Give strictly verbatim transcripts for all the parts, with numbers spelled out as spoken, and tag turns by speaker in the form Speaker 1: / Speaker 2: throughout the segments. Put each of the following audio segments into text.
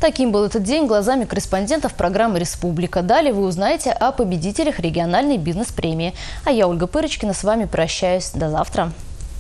Speaker 1: Таким был этот день глазами корреспондентов программы «Республика». Далее вы узнаете о победителях региональной бизнес-премии. А я, Ольга Пырочкина, с вами прощаюсь. До завтра.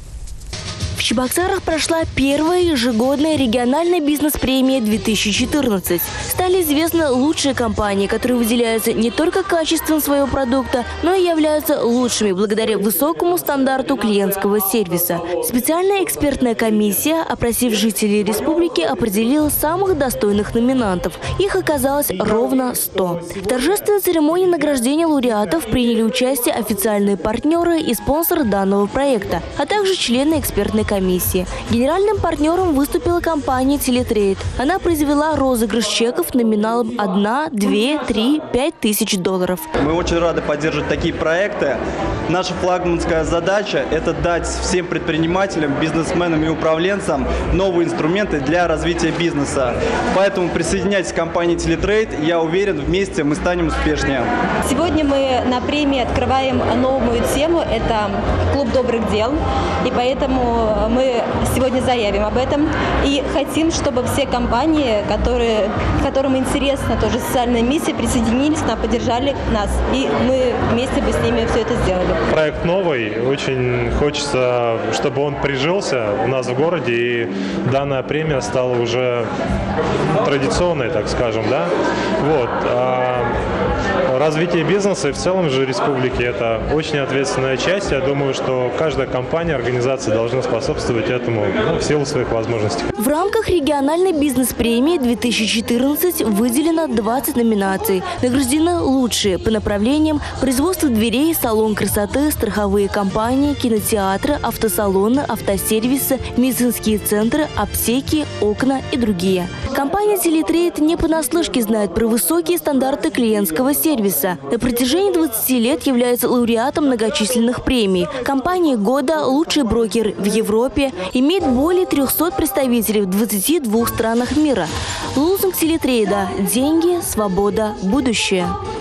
Speaker 2: В Чебоксарах прошла первая ежегодная региональная бизнес-премия две тысячи четырнадцать. Стали известны лучшие компании, которые выделяются не только качеством своего продукта, но и являются лучшими благодаря высокому стандарту клиентского сервиса. Специальная экспертная комиссия, опросив жителей республики, определила самых достойных номинантов. Их оказалось ровно сто. В торжественной церемонии награждения лауреатов приняли участие официальные партнеры и спонсоры данного проекта, а также члены экспертной комиссии. комиссии. Генеральным партнером выступила компания «Телетрейд». Она произвела розыгрыш чеков номиналом одна, две, три, пять тысяч долларов.
Speaker 3: Мы очень рады поддерживать такие проекты. Наша флагманская задача – это дать всем предпринимателям, бизнесменам и управленцам новые инструменты для развития бизнеса. Поэтому присоединяйтесь к компании «Телетрейд». Я уверен, вместе мы станем успешнее.
Speaker 4: Сегодня мы на премии открываем новую тему – это клуб добрых дел. И поэтому мы сегодня заявим об этом и хотим, чтобы все компании, которые, которым интересна тоже социальная миссия, присоединились к нам, поддержали нас. И мы вместе бы с ними все это сделали.
Speaker 5: Проект новый. Очень хочется, чтобы он прижился у нас в городе. И данная премия стала уже традиционной, так скажем. Да? Вот. А развитие бизнеса и в целом же республики – это очень ответственная часть. Я думаю, что каждая компания, организация должна способствовать этому, ну, в силу своих возможностей.
Speaker 2: В рамках региональной бизнес-премии две тысячи четырнадцать выделено двадцать номинаций. Награждены лучшие по направлениям производство дверей, салон красоты, страховые компании, кинотеатры, автосалоны, автосервисы, медицинские центры, аптеки, окна и другие. Компания «Телетрейд» не понаслышке знает про высокие стандарты клиентского сервиса. На протяжении двадцати лет является лауреатом многочисленных премий. Компания года, лучший брокер в Европе, имеет более трёхсот представителей в двадцати двух странах мира. Лозунг «Телетрейда» – деньги, свобода, будущее.